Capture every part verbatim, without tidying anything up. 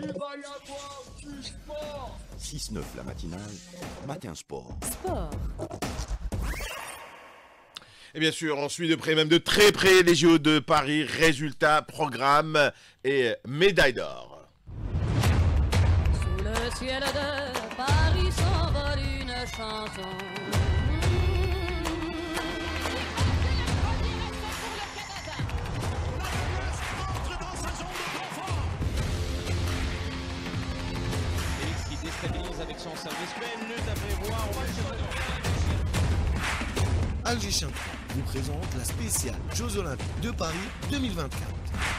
va y avoir du sport. six neuf la matinale, Matin Sport. Sport. Et bien sûr, on suit de près, même de très près, les J O de Paris. Résultats, programme et médaille d'or. Sous le ciel de Paris s'envole une chanson. Félix qui déstabilise avec son service, mais une lutte à prévoir. Alger Champion vous présente la spéciale Jeux Olympiques de Paris deux mille vingt-quatre.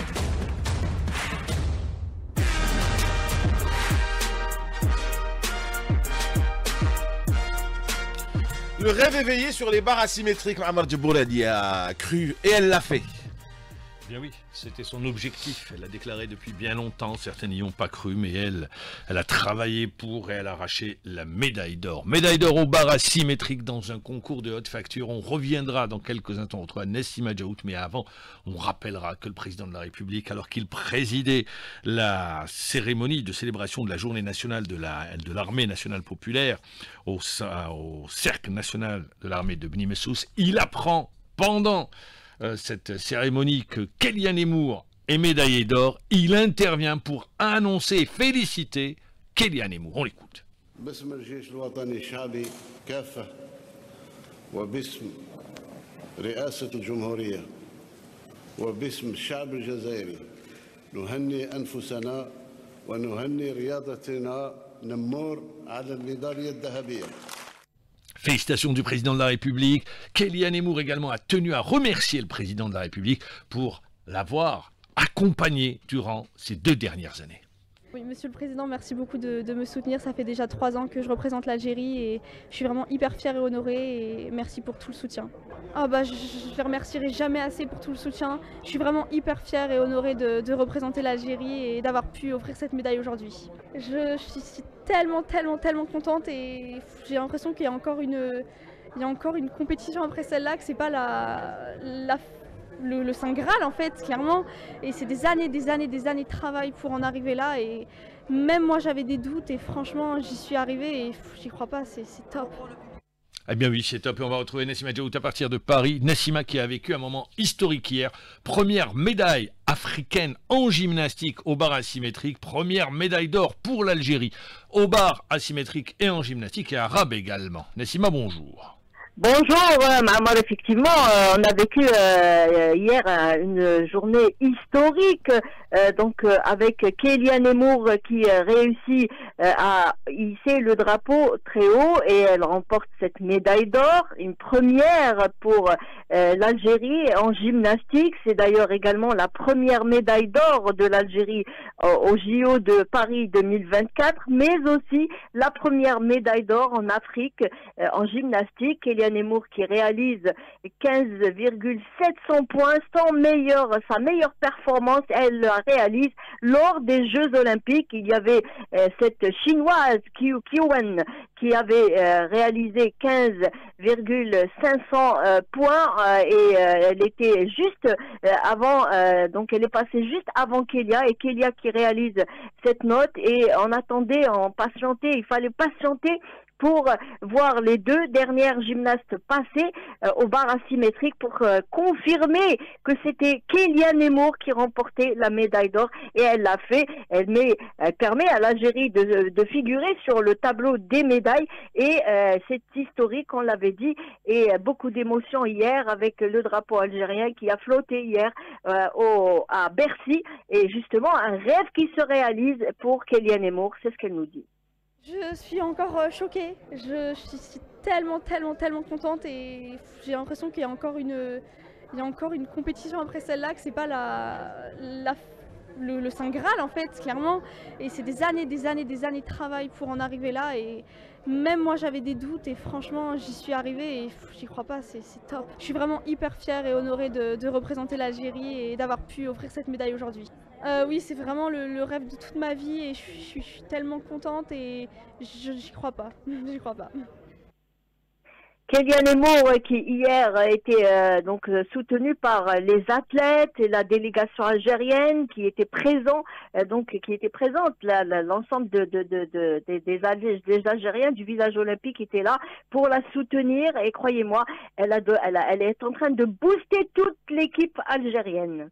Le rêve éveillé sur les barres asymétriques, Mahamar Djibouladi a cru et elle l'a fait. Bien oui, c'était son objectif. Elle l'a déclaré depuis bien longtemps. Certains n'y ont pas cru, mais elle, elle a travaillé pour et elle a arraché la médaille d'or. Médaille d'or aux barres asymétriques dans un concours de haute facture. On reviendra dans quelques instants. On retrouvera Nessima Djaout, mais avant, on rappellera que le président de la République, alors qu'il présidait la cérémonie de célébration de la journée nationale de la, de l'armée nationale populaire au, au cercle national de l'armée de Beni Messous, il apprend pendant Euh, cette cérémonie que Kélian Emour est médaillé d'or. Il intervient pour annoncer et féliciter Kélian Emour. On l'écoute. باسم الجيش الوطني الشعبي كافة وباسم رئاسة الجمهورية وباسم الشعب الجزائري نهني أنفسنا ونهني رياضتنا نمور على الميدالية الذهبية. Félicitations du président de la République. Kélian Emour également a tenu à remercier le président de la République pour l'avoir accompagné durant ces deux dernières années. Oui, Monsieur le Président, merci beaucoup de, de me soutenir. Ça fait déjà trois ans que je représente l'Algérie et je suis vraiment hyper fière et honorée et merci pour tout le soutien. Ah bah, je ne les remercierai jamais assez pour tout le soutien. Je suis vraiment hyper fière et honorée de, de représenter l'Algérie et d'avoir pu offrir cette médaille aujourd'hui. Je, je suis tellement, tellement, tellement contente et j'ai l'impression qu'il y a encore une, il y a encore une compétition après celle-là, que c'est pas la, la Le, le Saint Graal en fait, clairement, et c'est des années, des années, des années de travail pour en arriver là, et même moi j'avais des doutes, et franchement j'y suis arrivée, et j'y crois pas, c'est top. Eh bien oui, c'est top, et on va retrouver Nessima Djaout à partir de Paris. Nessima qui a vécu un moment historique hier, première médaille africaine en gymnastique au bar asymétrique, première médaille d'or pour l'Algérie au bar asymétrique et en gymnastique, et arabe également. Nessima, bonjour. Bonjour, euh, Mahamar, effectivement, euh, on a vécu euh, hier euh, une journée historique, euh, donc euh, avec Kélian Emour qui euh, réussit euh, à hisser le drapeau très haut et elle remporte cette médaille d'or, une première pour euh, l'Algérie en gymnastique. C'est d'ailleurs également la première médaille d'or de l'Algérie euh, aux J O de Paris deux mille vingt-quatre, mais aussi la première médaille d'or en Afrique euh, en gymnastique. Kélian Emour qui réalise quinze virgule sept cents points, son meilleur, sa meilleure performance, elle la réalise lors des Jeux Olympiques. Il y avait euh, cette chinoise Qiu Qiwen qui avait euh, réalisé quinze virgule cinq cents euh, points euh, et euh, elle était juste euh, avant, euh, donc elle est passée juste avant Kélia, et Kélia qui réalise cette note, et on attendait, on patientait, il fallait patienter pour voir les deux dernières gymnastes passer euh, au bar asymétrique pour euh, confirmer que c'était Kélian Emour qui remportait la médaille d'or, et elle l'a fait. Elle, met, elle permet à l'Algérie de, de figurer sur le tableau des médailles, et euh, c'est historique, on l'avait dit, et euh, beaucoup d'émotions hier avec le drapeau algérien qui a flotté hier euh, au, à Bercy, et justement un rêve qui se réalise pour Kélian Emour, c'est ce qu'elle nous dit. Je suis encore euh, choquée, je, je suis tellement, tellement, tellement contente, et j'ai l'impression qu'il y a encore une, il y a encore une compétition après celle-là, que c'est pas la, la, le, le Saint Graal en fait, clairement, et c'est des années, des années, des années de travail pour en arriver là, et même moi j'avais des doutes, et franchement j'y suis arrivée, et j'y crois pas, c'est top. Je suis vraiment hyper fière et honorée de, de représenter l'Algérie et d'avoir pu offrir cette médaille aujourd'hui. Euh, oui, c'est vraiment le, le rêve de toute ma vie, et je suis, je suis, je suis tellement contente, et je j'y crois pas, j'y crois pas. Kélian Emour qui hier a été euh, donc soutenu par les athlètes et la délégation algérienne qui était présent euh, donc qui était présente l'ensemble de, de, de, de, de des, des Algériens du village olympique étaient là pour la soutenir et croyez-moi elle a de, elle, a, elle est en train de booster toute l'équipe algérienne.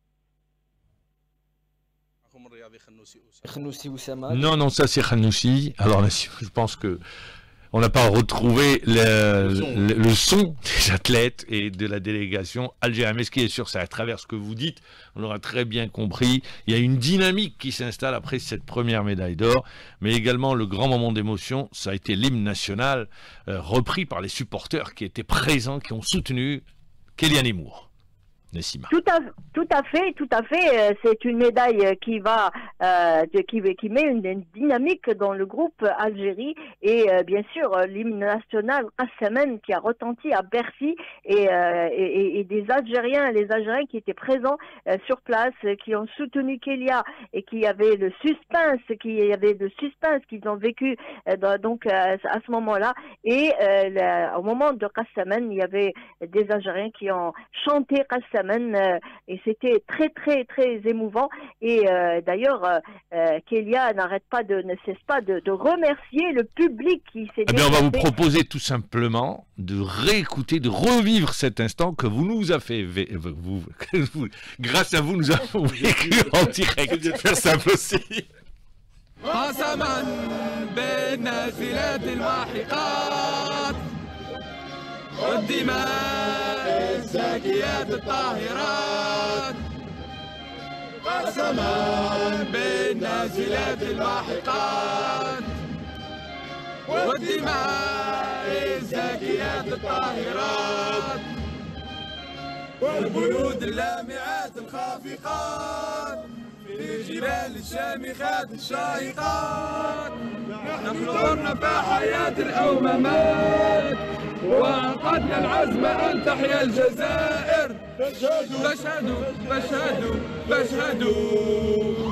Non, non, ça c'est Khanoussi. Alors là, je pense que on n'a pas retrouvé le, le, son. Le, le son des athlètes et de la délégation algérienne. Mais ce qui est sûr, c'est à travers ce que vous dites, on aura très bien compris, il y a une dynamique qui s'installe après cette première médaille d'or, mais également le grand moment d'émotion, ça a été l'hymne national euh, repris par les supporters qui étaient présents, qui ont soutenu Kélian Emour. Nessima. Tout à, tout à fait, tout à fait. C'est une médaille qui va, euh, qui, qui met une, une dynamique dans le groupe Algérie et euh, bien sûr l'hymne national Qassaman qui a retenti à Bercy et, euh, et, et des Algériens, les Algériens qui étaient présents euh, sur place, qui ont soutenu Kélia et qui avaient le suspense, qui avait le suspense qu'ils ont vécu euh, dans, donc euh, à ce moment-là. Et euh, le, au moment de Qassaman, il y avait des Algériens qui ont chanté Qassaman. Et c'était très très très émouvant et euh, d'ailleurs euh, Kélia n'arrête pas de ne cesse pas de, de remercier le public qui s'est eh bien, on va vous proposer tout simplement de réécouter, de revivre cet instant que vous nous avez fait vous, vous, grâce à vous nous avons vécu en direct. Je vais faire simple aussi. والدماء الزاكيات الطاهرات قسما بالنازلات الماحقات والدماء الزاكيات الطاهرات والبيوت اللامعات الخافقات في جبال الشامخات الشاهقات نحن ضرنا في حياة أو ممات وعقدنا العزم أن تحيا الجزائر فاشهدوا فاشهدوا فاشهدوا فاشهدوا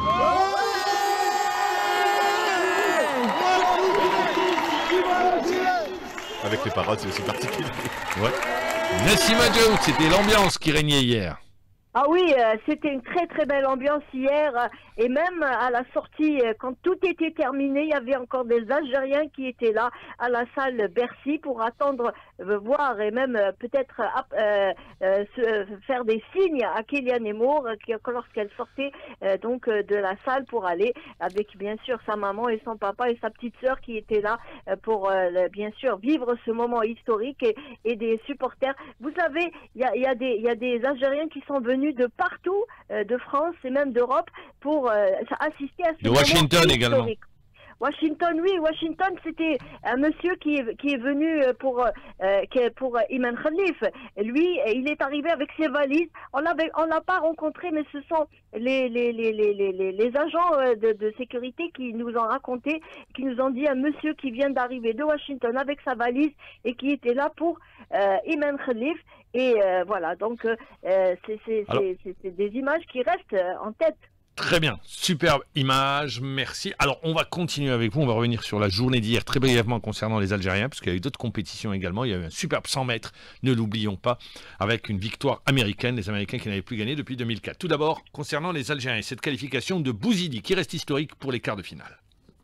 Avec les paroles, c'est aussi particulier. Ouais. Nessima Djaoud, c'était l'ambiance qui régnait hier. Ah oui, euh, c'était une très très belle ambiance hier euh, et même à la sortie, euh, quand tout était terminé, il y avait encore des Algériens qui étaient là à la salle Bercy pour attendre, euh, voir et même euh, peut-être euh, euh, se, faire des signes à Kélian Emour euh, lorsqu'elle sortait euh, donc euh, de la salle pour aller avec bien sûr sa maman et son papa et sa petite sœur qui étaient là euh, pour euh, bien sûr vivre ce moment historique et, et des supporters. Vous savez, il y a, y a des il y a des Algériens qui sont venus de partout, euh, de France et même d'Europe pour euh, assister à ce de Washington également. Washington, oui, Washington, c'était un monsieur qui est, qui est venu pour, euh, pour Iman Khalif. Lui, il est arrivé avec ses valises. On l'avait, on l'a pas rencontré, mais ce sont les, les, les, les, les, les agents de, de sécurité qui nous ont raconté, qui nous ont dit un monsieur qui vient d'arriver de Washington avec sa valise et qui était là pour euh, Iman Khalif. Et euh, voilà, donc euh, c'est, c'est, c'est, c'est, c'est des images qui restent en tête. Très bien, superbe image, merci. Alors, on va continuer avec vous, on va revenir sur la journée d'hier très brièvement concernant les Algériens, parce qu'il y a eu d'autres compétitions également. Il y a eu un superbe cent mètres, ne l'oublions pas, avec une victoire américaine, les Américains qui n'avaient plus gagné depuis deux mille quatre. Tout d'abord, concernant les Algériens, cette qualification de Bouzidi, qui reste historique pour les quarts de finale.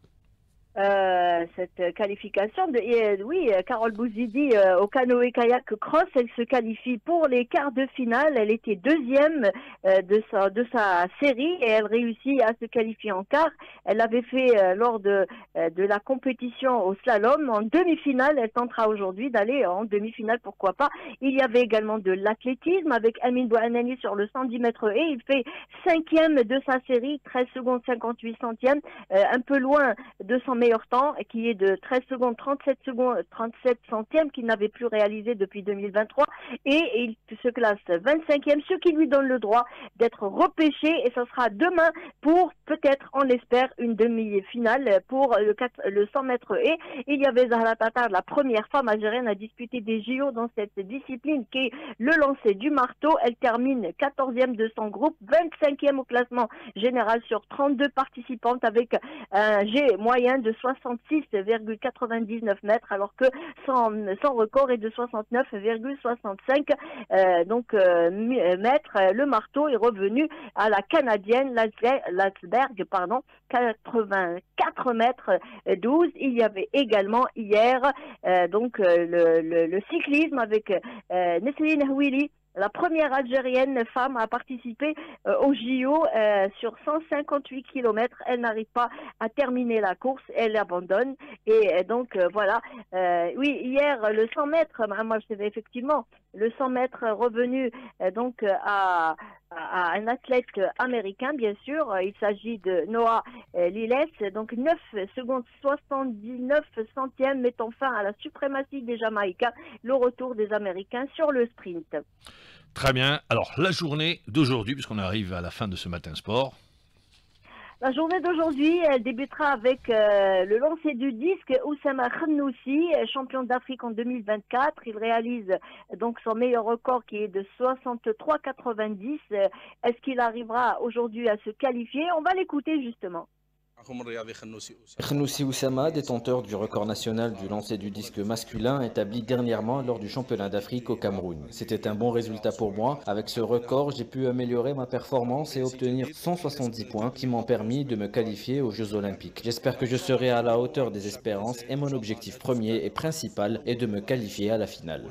Euh, cette qualification de et, oui Carole Bouzidi euh, au canoë kayak cross, elle se qualifie pour les quarts de finale. Elle était deuxième euh, de sa de sa série et elle réussit à se qualifier en quart. Elle l'avait fait euh, lors de euh, de la compétition au slalom en demi-finale. Elle tentera aujourd'hui d'aller en demi-finale, pourquoi pas. Il y avait également de l'athlétisme avec Amin Bouhanani sur le cent dix mètres et il fait cinquième de sa série, treize secondes cinquante-huit centièmes, euh, un peu loin de son meilleur temps, qui est de treize secondes trente-sept secondes trente-sept centièmes, qu'il n'avait plus réalisé depuis deux mille vingt-trois, et il se classe vingt-cinquième, ce qui lui donne le droit d'être repêché, et ce sera demain pour peut-être, on l'espère, une demi-finale pour le, quatre, le cent mètres et il y avait Zahra Tatar, la première femme algérienne à disputer des J O dans cette discipline, qui est le lancer du marteau. Elle termine quatorzième de son groupe, vingt-cinquième au classement général sur trente-deux participantes, avec un G moyen de de soixante-six virgule quatre-vingt-dix-neuf mètres, alors que son, son record est de soixante-neuf virgule soixante-cinq euh, donc euh, mètres. Le marteau est revenu à la Canadienne Latsberg, pardon, quatre-vingt-quatre mètres douze. Il y avait également hier euh, donc euh, le, le, le cyclisme avec euh, Nesrine Houili, la première Algérienne femme à participer euh, au J O euh, sur cent cinquante-huit kilomètres. Elle n'arrive pas à terminer la course, elle abandonne. Et euh, donc euh, voilà, euh, oui, hier le cent mètres, moi je savais effectivement, le cent mètres revenu euh, donc à, à un athlète américain, bien sûr. Il s'agit de Noah euh, Liles, donc neuf secondes soixante-dix-neuf centièmes, mettant fin à la suprématie des Jamaïcains, le retour des Américains sur le sprint. Très bien. Alors, la journée d'aujourd'hui, puisqu'on arrive à la fin de ce matin sport. La journée d'aujourd'hui, elle débutera avec euh, le lancer du disque Oussama Khanoussi, champion d'Afrique en deux mille vingt-quatre. Il réalise donc son meilleur record qui est de soixante-trois virgule quatre-vingt-dix. Est-ce qu'il arrivera aujourd'hui à se qualifier? On va l'écouter justement. Khanoussi Oussama, détenteur du record national du lancer du disque masculin, établi dernièrement lors du championnat d'Afrique au Cameroun. C'était un bon résultat pour moi. Avec ce record, j'ai pu améliorer ma performance et obtenir cent soixante-dix points qui m'ont permis de me qualifier aux Jeux Olympiques. J'espère que je serai à la hauteur des espérances et mon objectif premier et principal est de me qualifier à la finale.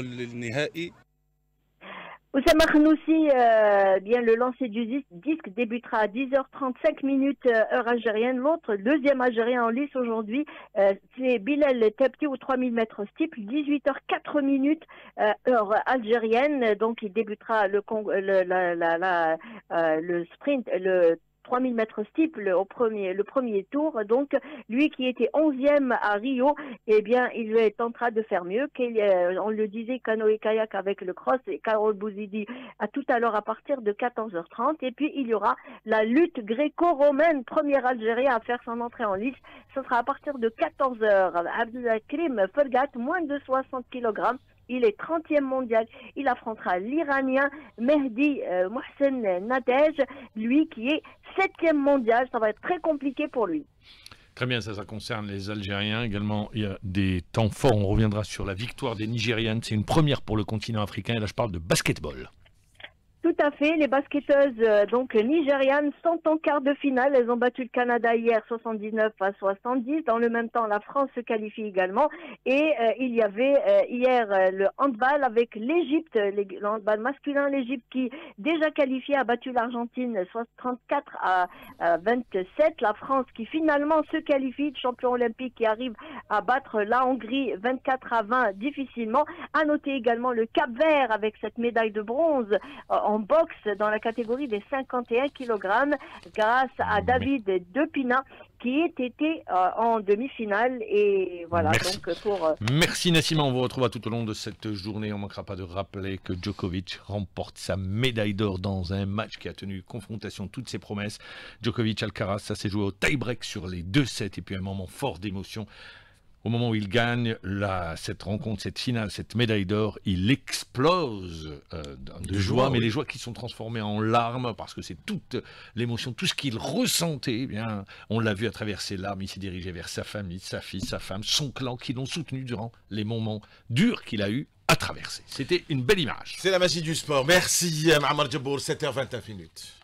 Oussama Khanoussi, euh, bien le lancer du disque débutera à dix heures trente-cinq minutes euh, heure algérienne. L'autre, deuxième algérien en lice aujourd'hui, euh, c'est Bilal Tebti au trois mille mètres steeple, dix-huit heures quatre minutes euh, heure algérienne. Donc il débutera le, le, la, la, la, euh, le sprint, le trois mille mètres steeple au premier, le premier tour. Donc, lui qui était onzième à Rio, eh bien, il tentera de faire mieux. On le disait, canoë-kayak avec le cross et Carole Bouzidi à tout à l'heure à partir de quatorze heures trente. Et puis, il y aura la lutte gréco-romaine, premier Algérien à faire son entrée en lice. Ce sera à partir de quatorze heures. Abdelkrim Fergat, moins de soixante kilogrammes. Il est trentième mondial. Il affrontera l'Iranien Mehdi euh, Mohsen Nadej, lui qui est septième mondial. Ça va être très compliqué pour lui. Très bien, ça, ça concerne les Algériens. Également, il y a des temps forts. On reviendra sur la victoire des Nigérianes. C'est une première pour le continent africain. Et là, je parle de basketball. Tout à fait, les basketteuses euh, donc nigérianes sont en quart de finale. Elles ont battu le Canada hier soixante-dix-neuf à soixante-dix. Dans le même temps, la France se qualifie également. Et euh, il y avait euh, hier euh, le handball avec l'Égypte, le handball masculin, l'Égypte qui déjà qualifié a battu l'Argentine trente-quatre à vingt-sept. La France qui finalement se qualifie, champion olympique qui arrive à battre la Hongrie vingt-quatre à vingt difficilement. À noter également le Cap-Vert avec cette médaille de bronze euh, en boxe dans la catégorie des cinquante et un kilogrammes grâce à David Depina qui était euh, en demi-finale. Et voilà. Merci. Donc pour euh... Merci Nassima, on vous retrouvera tout au long de cette journée. On ne manquera pas de rappeler que Djokovic remporte sa médaille d'or dans un match qui a tenu confrontation toutes ses promesses. Djokovic Alcaraz, ça s'est joué au tie-break sur les deux sets et puis un moment fort d'émotion. Au moment où il gagne la, cette rencontre, cette finale, cette médaille d'or, il explose euh, de, de joie, joie, mais oui. Les joies qui sont transformées en larmes, parce que c'est toute l'émotion, tout ce qu'il ressentait, eh bien, on l'a vu à travers ses larmes, il s'est dirigé vers sa famille, sa fille, sa femme, son clan, qui l'ont soutenu durant les moments durs qu'il a eu à traverser. C'était une belle image. C'est la magie du sport. Merci Ma'amar Djabour, sept heures vingt-et-une minutes.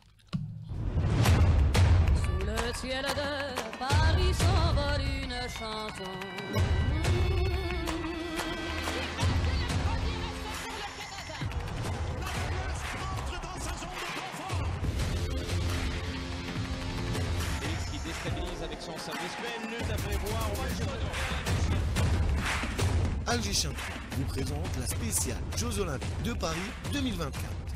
Sous le ciel de Paris s'envole une chanson. Avec son service, mais ne d'après voir. Alger Champion vous présente la spéciale Jeux Olympiques de Paris deux mille vingt-quatre.